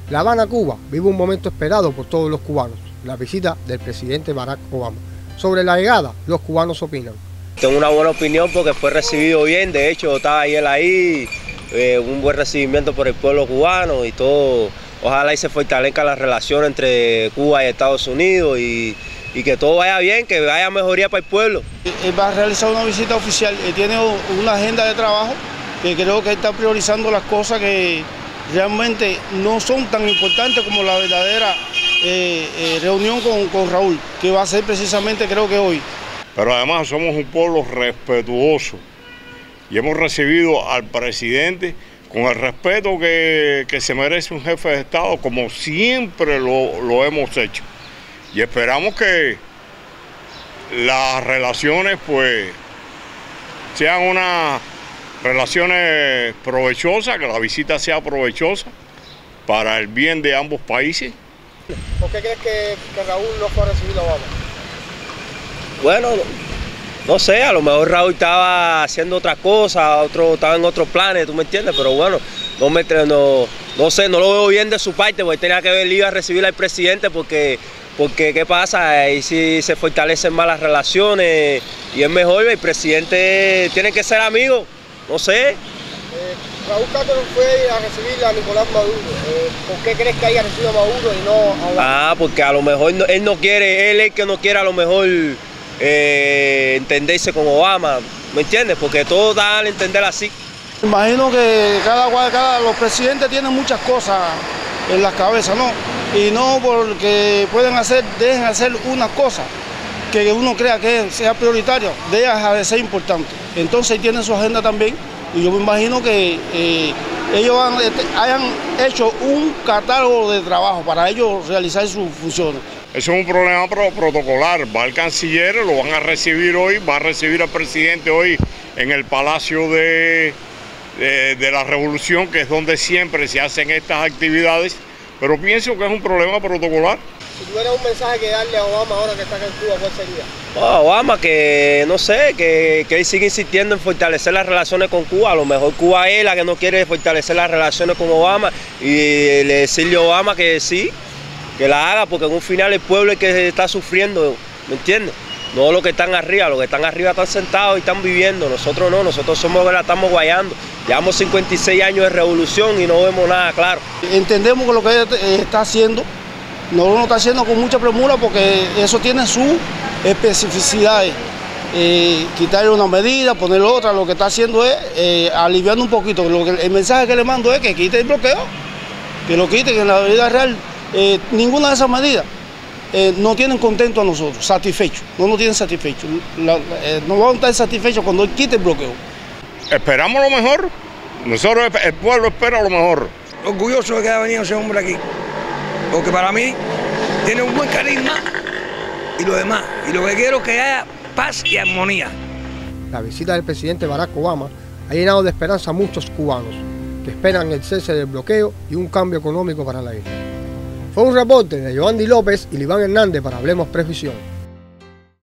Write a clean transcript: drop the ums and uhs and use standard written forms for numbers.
La Habana, Cuba, vive un momento esperado por todos los cubanos, la visita del presidente Barack Obama. Sobre la llegada, los cubanos opinan. Tengo una buena opinión porque fue recibido bien, de hecho estaba ayer ahí, un buen recibimiento por el pueblo cubano y todo. Ojalá y se fortalezcan las relaciones entre Cuba y Estados Unidos y que todo vaya bien, que haya mejoría para el pueblo. Él va a realizar una visita oficial, tiene una agenda de trabajo que creo que está priorizando las cosas que realmente no son tan importantes como la verdadera reunión con Raúl, que va a ser precisamente creo que hoy. Pero además somos un pueblo respetuoso y hemos recibido al presidente con el respeto que se merece un jefe de Estado, como siempre lo hemos hecho. Y esperamos que las relaciones pues sean unas relaciones provechosas, que la visita sea provechosa para el bien de ambos países. ¿Por qué crees que Raúl no fue a recibir a Obama? Bueno, no sé, a lo mejor Raúl estaba haciendo otra cosa, estaba en otros planes, ¿tú me entiendes? Pero bueno, no sé, no lo veo bien de su parte, porque tenía que haber ido a recibir al presidente porque ¿qué pasa? Ahí sí se fortalecen más las relaciones y es mejor, el presidente tiene que ser amigo, no sé. Raúl Castro fue a recibir a Nicolás Maduro. ¿Por qué crees que haya recibido a Maduro y no a Obama? Porque a lo mejor él no quiere, él es el que no quiere a lo mejor entenderse con Obama, ¿me entiendes? Porque todo da al entender así. Imagino que los presidentes tienen muchas cosas en las cabezas, ¿no? Y no porque dejen hacer una cosa que uno crea que sea prioritario, deja de ser importante. Entonces tienen su agenda también y yo me imagino que ellos hayan hecho un catálogo de trabajo para ellos realizar sus funciones. Eso es un problema protocolar. Va el canciller, lo van a recibir hoy, va a recibir al presidente hoy en el Palacio de la Revolución, que es donde siempre se hacen estas actividades, pero pienso que es un problema protocolar. Si tuviera un mensaje que darle a Obama ahora que está acá en Cuba, ¿cuál sería? Obama, que no sé, que él sigue insistiendo en fortalecer las relaciones con Cuba. A lo mejor Cuba es la que no quiere fortalecer las relaciones con Obama y le decirle a Obama que sí, que la haga, porque en un final el pueblo es que está sufriendo, ¿me entiendes? No los que están arriba están sentados y están viviendo, nosotros no, nosotros somos que la estamos guayando. Llevamos 56 años de revolución y no vemos nada claro. Entendemos que lo que él está haciendo, no lo está haciendo con mucha premura porque eso tiene sus especificidades. Quitarle una medida, ponerle otra, lo que está haciendo es aliviando un poquito. El mensaje que le mando es que quite el bloqueo, que lo quite, que en la vida real ninguna de esas medidas no tienen contento a nosotros, satisfechos, no nos tienen satisfechos. No vamos a estar satisfechos cuando él quite el bloqueo. Esperamos lo mejor, nosotros, el pueblo espera lo mejor. Orgulloso de que haya venido ese hombre aquí, porque para mí tiene un buen carisma y lo demás. Y lo que quiero es que haya paz y armonía. La visita del presidente Barack Obama ha llenado de esperanza a muchos cubanos que esperan el cese del bloqueo y un cambio económico para la isla. Fue un reporte de Giovanni López y Liván Hernández para Hablemos Previsión.